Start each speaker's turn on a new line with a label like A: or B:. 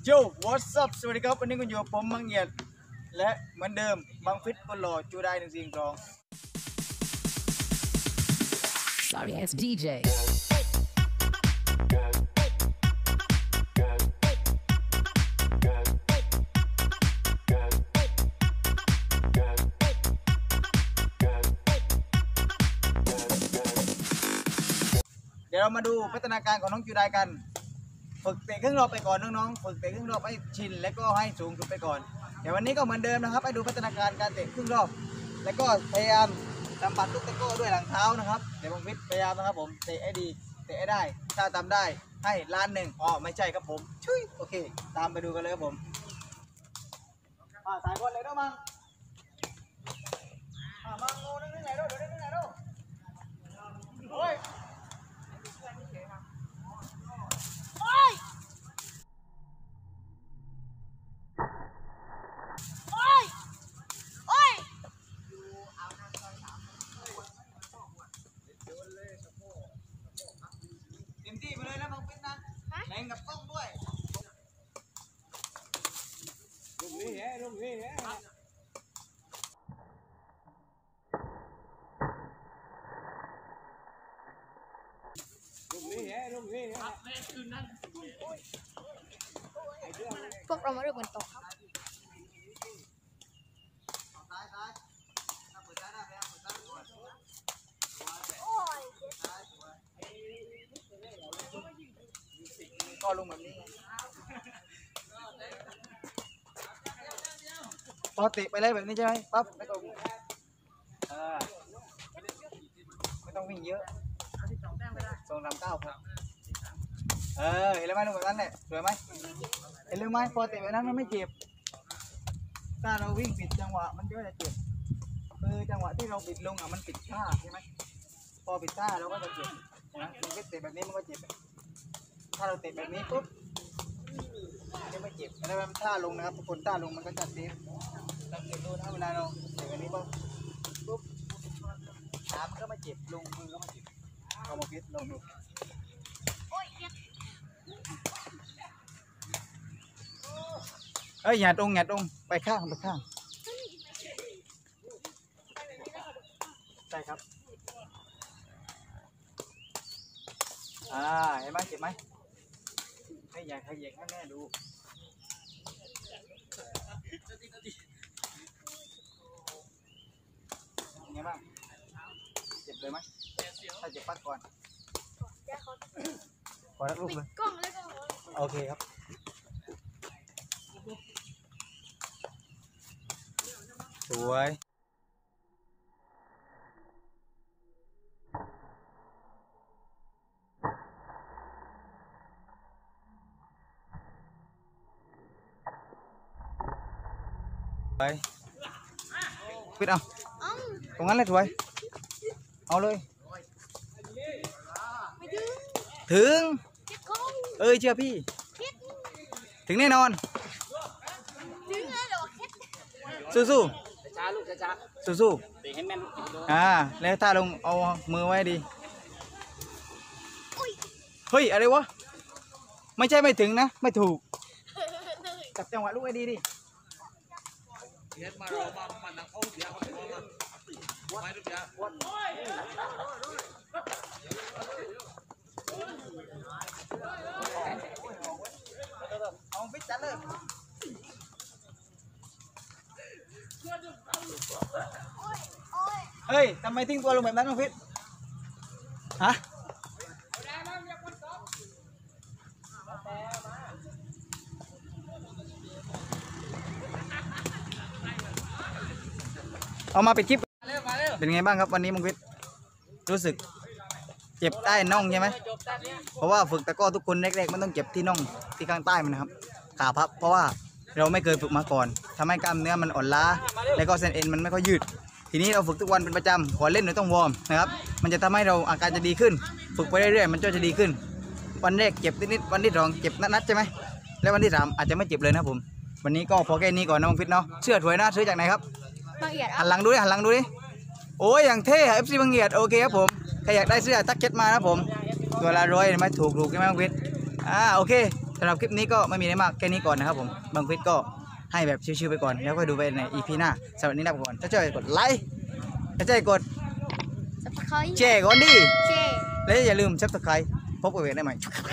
A: โย what's up สวัสดีครับวันนี้คุณอยู่กับผมมังเงียดและเหมือนเดิมบังฟิตคนหล่อจูได้1 4 2
B: Sorry ass DJ
A: เดี๋ยวเรามาดูพัฒนาการของน้องจูได้กันฝึกเตะครึ่งรอบไปก่อนน้องๆฝึกเตะครึ่งรอบให้ชินและก็ให้สูงสุดไปก่อนเดี๋ยววันนี้ก็เหมือนเดิมนะครับให้ดูพัฒนาการการเตะครึ่งรอบแล้วก็พยายามทำบัตรลูกตะโก้ด้วยหลังเท้านะครับเดี๋ยวบังฟิตพยายามนะครับผมเตะให้ดีเตะให้ได้ถ้าทำได้ให้1,000,000อ๋อไม่ใช่ครับผมชุยโอเคตามไปดูกันเลยครับผมสายบอลเลยด้วยมั้งมังงูนึงไหนด้วยเดี๋ยวนึงไหนด้วยโอ้ยเต็มที่ไปเลยนะบังฟิตนะแรงกับกล้องด้วยลูกนี้แฮะลูกนี้แฮะ
C: พวกเรามาดูบนโต๊ะครับ
A: ก็ลงแบบนี้พอติไปเลยแบบนี้ใช่ไหมปั๊บแล้วก็ไม่ต้องวิ่งเยอะ2 3 9ครับเห็นไหมลงแบบนั้นแหละสวยไหมเห็นไหมพอติแบบนั้นมันไม่เจ็บถ้าเราวิ่งผิดจังหวะมันก็จะเจ็บคือจังหวะที่เราปิดลงมันปิดท่าใช่ไหมพอปิดท่าเราก็จะเจ็บนะคือเตะแบบนี้มันก็เจ็บถ้าเราเตะแบบนี้ปุ๊บจะไม่เจ็บแล้วมันท่าลงนะครับคนท่าลงมันก็จะเซฟสังเกตดูนะเวลาเราเตะแบบนี้ปุ๊บขามันก็ไม่เจ็บลงมือก็ไม่เจ็บเอามาพิษลงดูอย่าตรงไปข้างใช่ครับเห็นไหมเจ็บไหมให้อยากให้เย็กให้แม่ดูยังไงบ้างเจ็บเลยไหมถ้าเจ็บปัดก่อนขอรักลูกเลยโอเคครับสวยไปปิดเอาตรงนั้นเลยสวยเอาเลยถึงเชื่อพี่ถึงแน่นอนสู้สู้สู้แล้วถ้าลงเอามือไว้ดีเฮ้ยอะไรวะไม่ใช่ไม่ถึงนะไม่ถูกจับจังหวะลูกไอ้ดีดิเอาฟิตจัดเลยเฮ้ยทำไมทิ้งตัวลงแบบนั้นน้องฟิตฮะเอามาปิดคลิปเป็นไงบ้างครับวันนี้มังฟิตรู้สึกเจ็บใต้น่องใช่ไหมเพราะว่าฝึกตะก้อทุกคนแรกๆมันต้องเจ็บที่น่องที่ข้างใต้มันนะครับขาพับเพราะว่าเราไม่เคยฝึกมาก่อนทำให้กล้ามเนื้อมันอ่อนล้าแล้วก็เส้นเอ็นมันไม่ค่อยยืดทีนี้เราฝึกทุกวันเป็นประจำขอเล่นหรือต้องวอร์มนะครับมันจะทำให้เราอาการจะดีขึ้นฝึกไปเรื่อยๆมันจะดีขึ้นวันแรกเจ็บนิดๆวันที่2เจ็บนัดๆใช่ไหมแล้ววันที่3อาจจะไม่เจ็บเลยนะผมวันนี้ก็พอแค่นี้ก่อนนะมังฟิตเนาะเสื้อถวยนะซื้อจากไหนครับหันหลังดูดิโอ้ยอย่างเท่เอฟซีบังเงียดโอเคครับผมใครอยากได้เสื้อทักเก็ตมานะผมตัวละ100เห็นไหมถูกใช่ไหมมังฟิตโอเคสำหรับคลิปนี้ก็ไม่มีอะไรมากแค่นี้ก่อนนะครับผมบางคลิปก็ให้แบบชิวๆไปก่อนแล้วก็ดูไปใน EP หน้าสำหรับนี้ลาไปก่อนถ้าชอบกดไลค์ถ้าชอบกด
C: Subscribe
A: แชร์ก่อนดิ
C: แชร์
A: และอย่าลืม Subscribe พบกันใหม่ได้ใหม่